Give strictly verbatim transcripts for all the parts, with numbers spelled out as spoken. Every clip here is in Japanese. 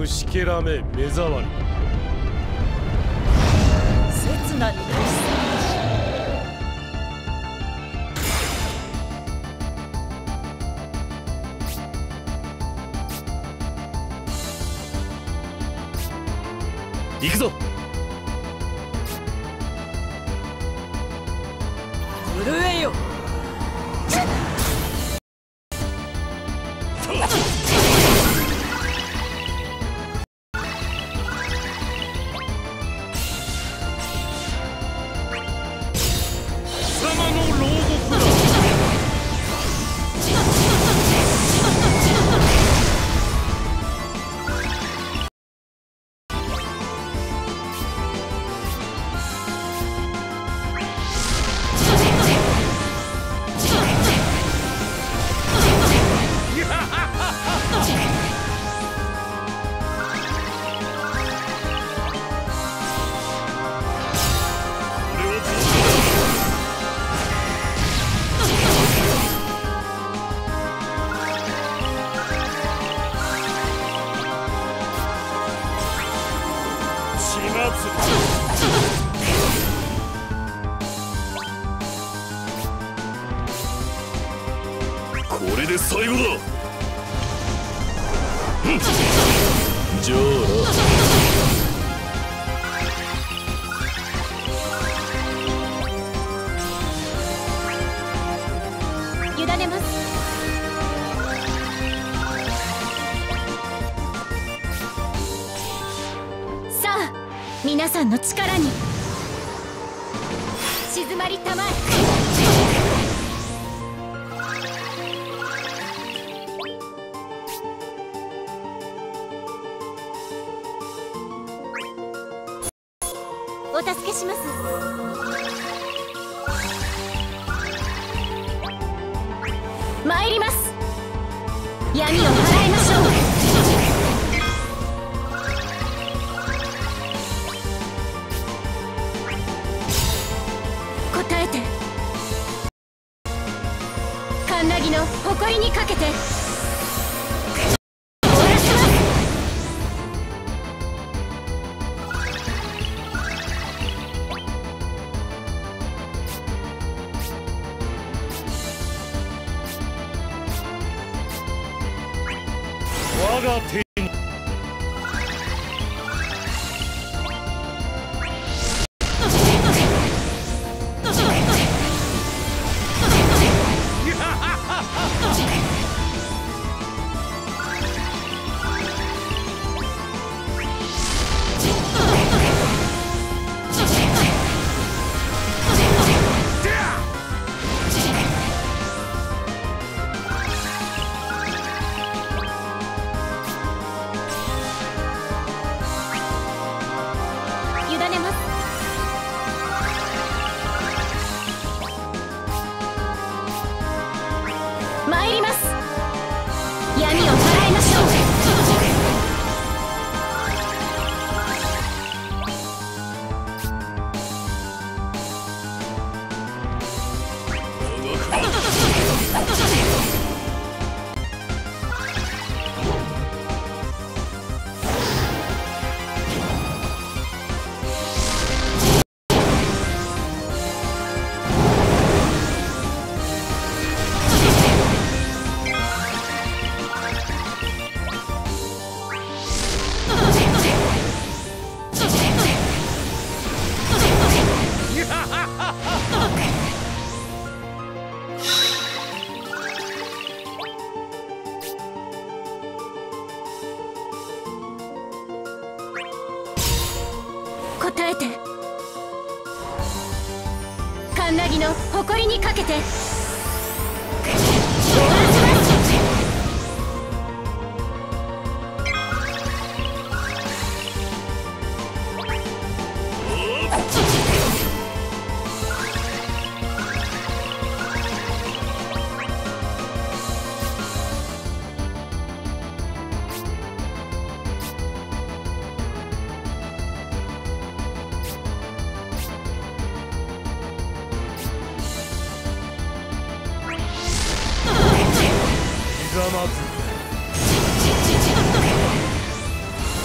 虫けらめ目障り。 刹那に決戦。 行くぞ。 震えよ。 これで最後だ。じゃあ委ねます。さあ皆さんの力に静まりたまえ。お助けします。参ります。闇を払いましょう。答えて。カンナギの誇りにかけて終わらせます。 我が手に委ねます。参ります。闇を払いましょう。答えて。カンナギの誇りにかけて終わらせます。 ひざまず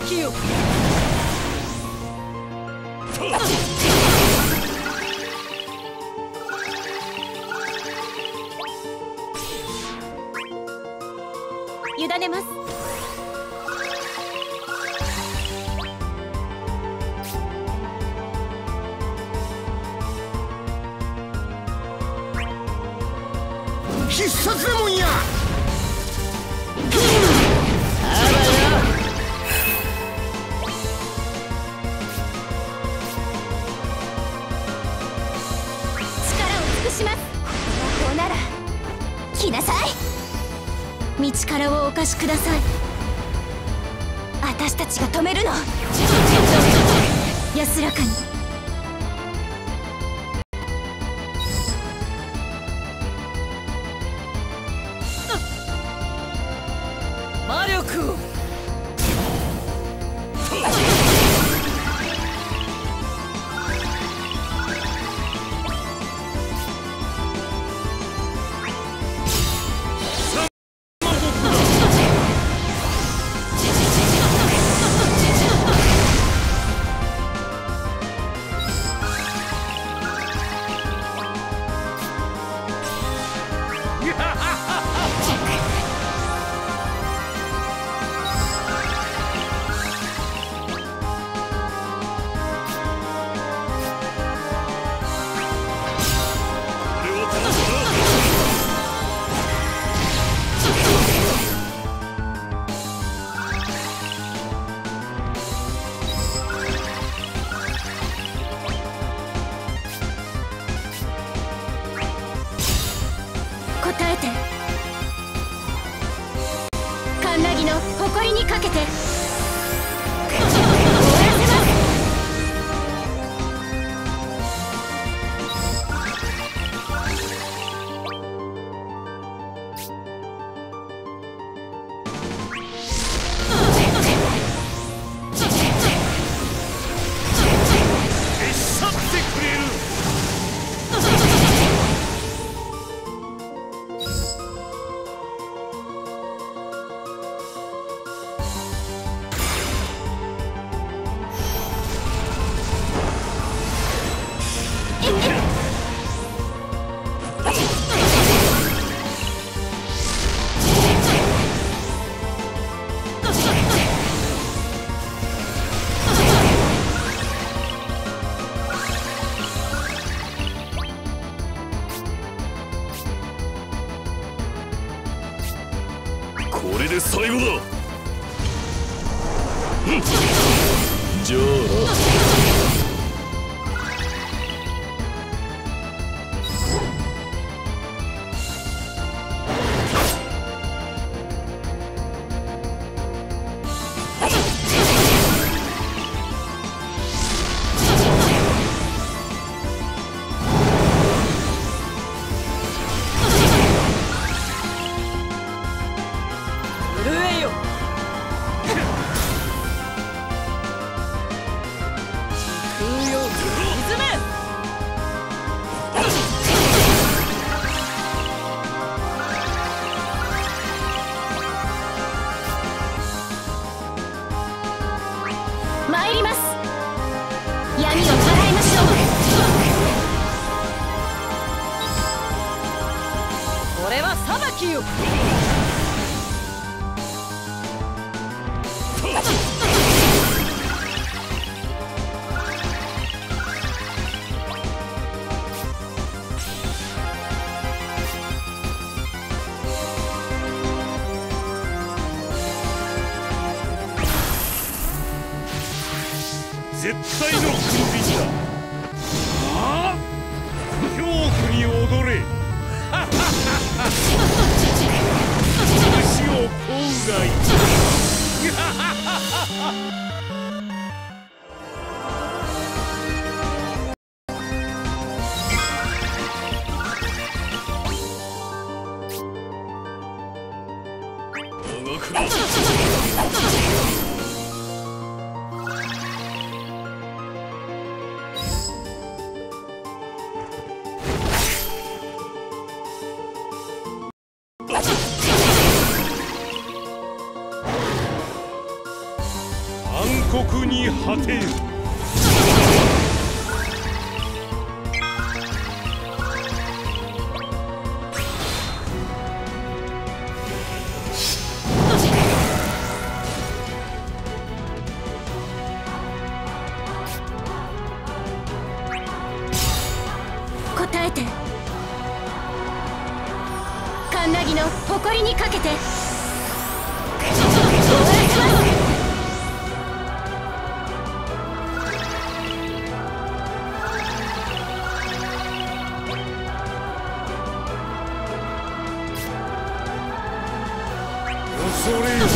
きよ。 委ねます。 必殺レモンや。 します。魔法なら来なさい。道からをお貸しください。私たちが止めるの。安らかに。 魔力を。 答えて。カンナギの誇りにかけて終わらせます。 消し去ってくれる。これで最後だ。うん、じゃあ震えよ。空よ沈め。 参ります。闇を払いましょう。 これは裁きよ。 絶対の君臨だ。ああ、恐怖に踊れ。拳を乞うがいい。動くな。 に果てよ。 答えて。カンナギの誇りにかけて。 恐れよ。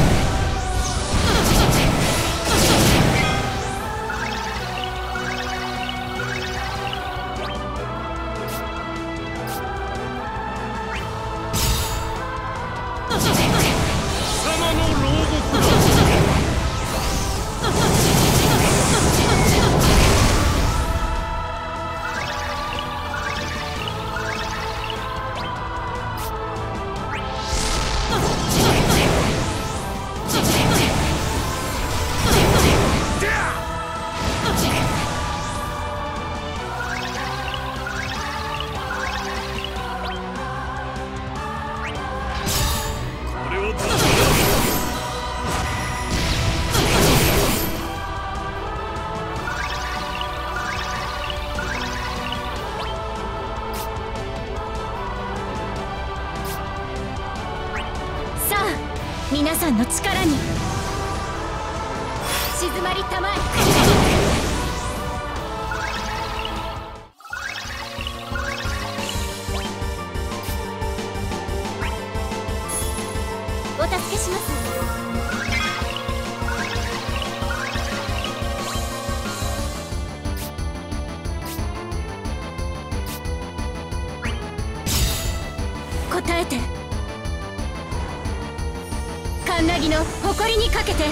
皆さんの力に静まりたまえ。お助けします。答えて。カンナギの誇りにかけて。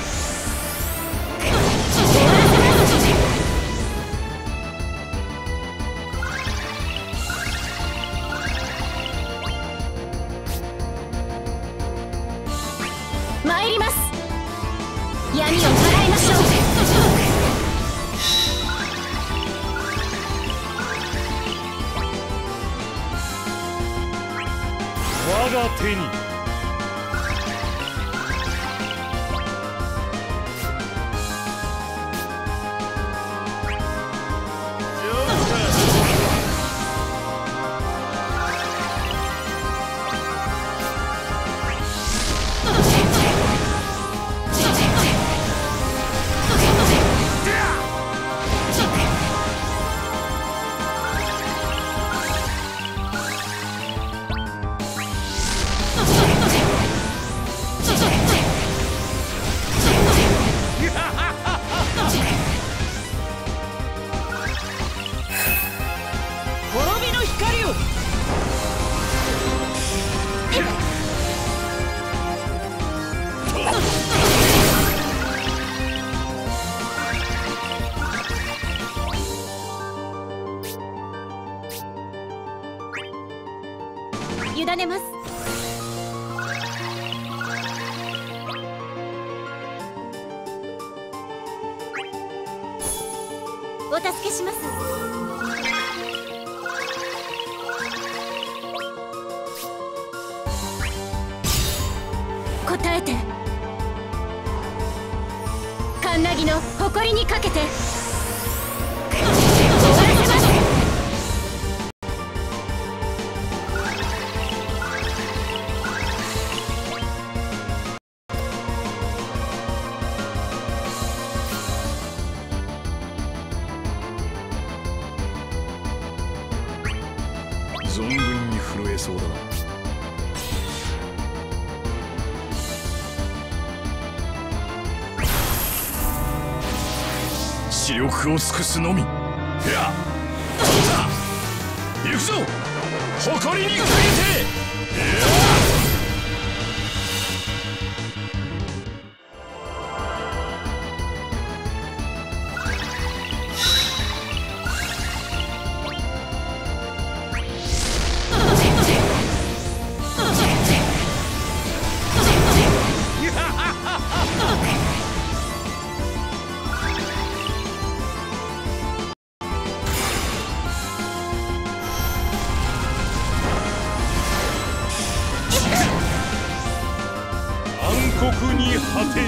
参ります。闇を払いましょう。 我が手に。 滅びの光を。 委ねます。お助けします。答えて。カンナギの誇りにかけて。終わらせます。 存分に震えそうだな。視力を尽くすのみ。いや、行くぞ、誇りにかけて。 国に果てよ。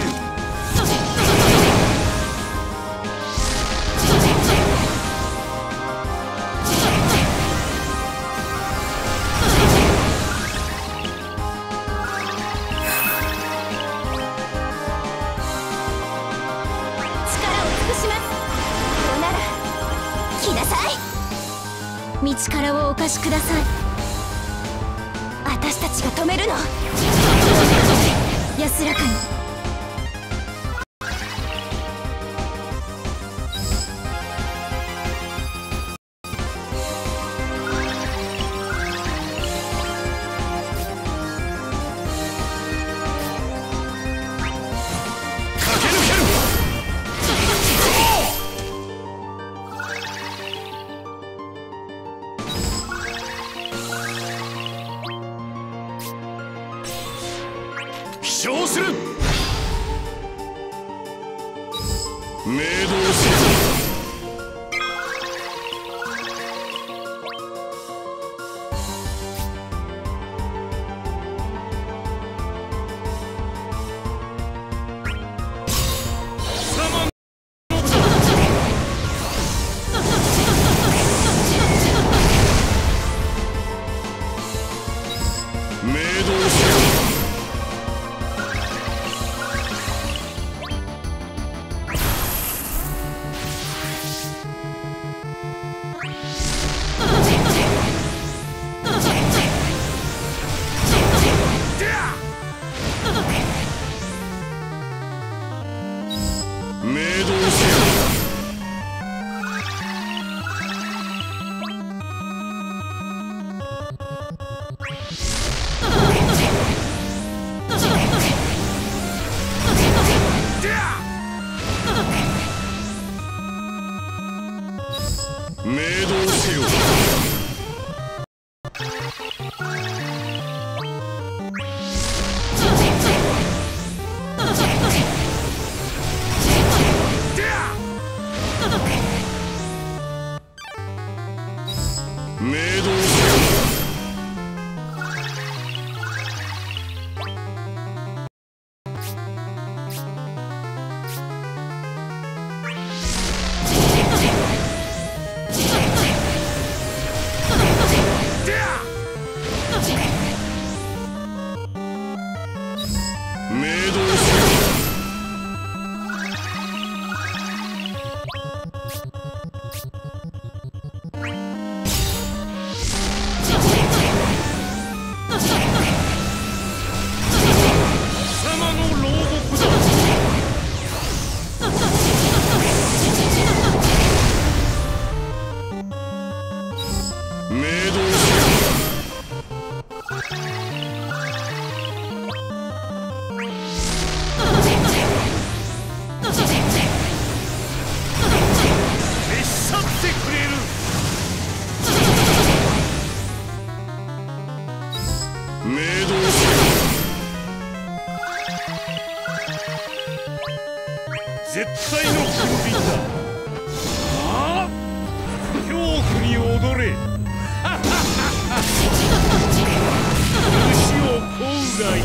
道からをお貸しください。私たちが止めるの。安らかに。 飛翔する。明動せよ。明動せよ。明動せよ。明動せよ。貴様の牢獄だ。明動せよ。明動せよ。絶対の君臨だ。ああ、恐怖に踊れ。虫をこうがいい。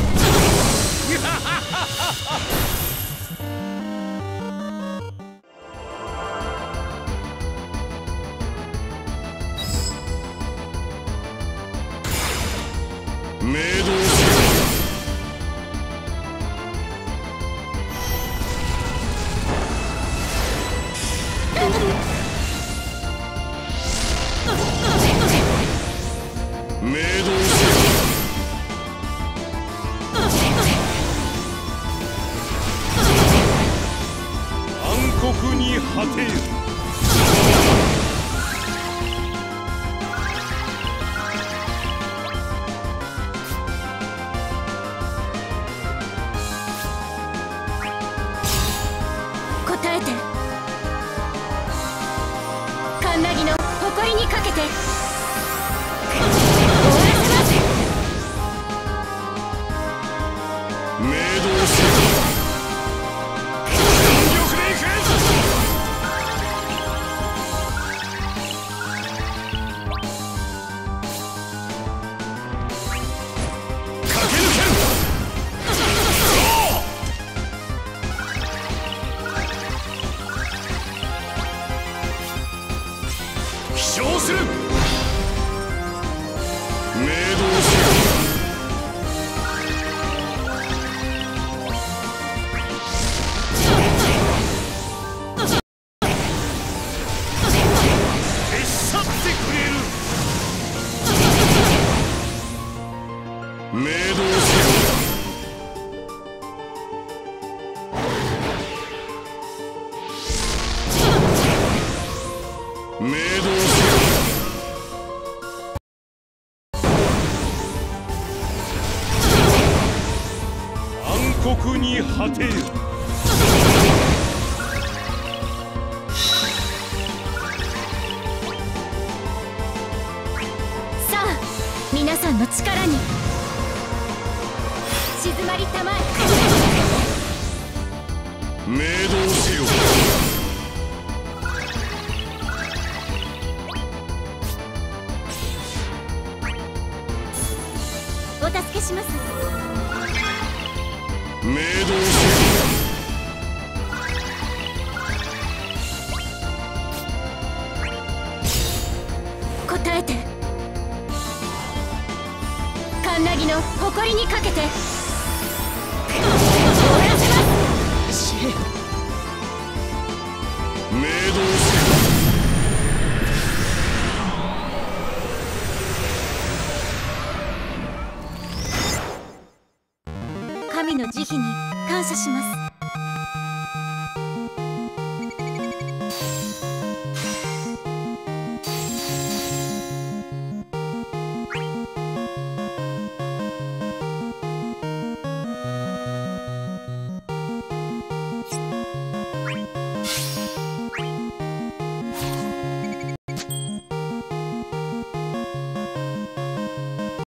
明動せよ。明動せよ。暗黒に果てよ。 明動せよ。消し去ってくれる。明動せよ。明動せよ。暗黒に果てよ。 さあ皆さんの力に静まりたまえ。 明動せよ。 お助けします。 明動せよ。 答えて。カンナギの誇りにかけて終わらせます。 明動せよ。 神の慈悲に感謝します。